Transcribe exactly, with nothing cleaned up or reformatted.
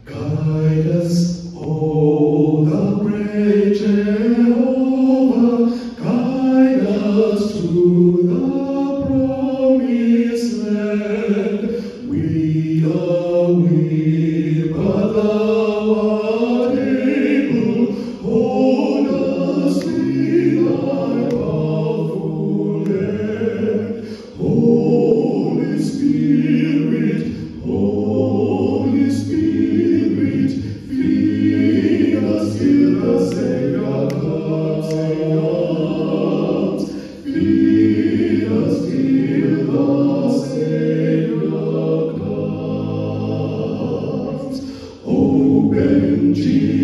Guide us, O the great Jehovah, guide us to the promised land. We are weak, but thou art able. Hold us with thy powerful hand. Holy Spirit, Holy Spirit, feed us till the Savior comes. Feed us till the Savior comes. Open Jesus.